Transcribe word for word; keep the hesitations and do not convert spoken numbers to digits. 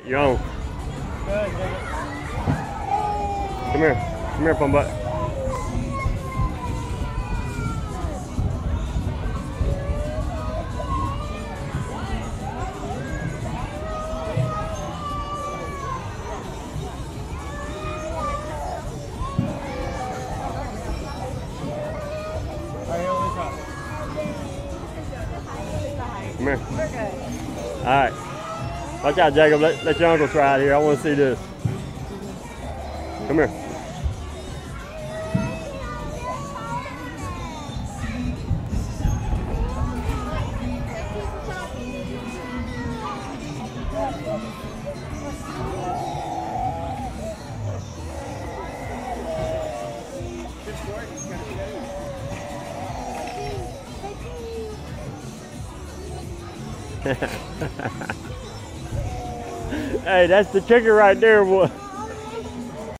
You're on. Good, good. Come here. Come here, fun butt. Come here. We're good. All right. Watch out, Jacob. Let, let your uncle try it here. I want to see this. Come here. Hey, that's the chicken right there, boy.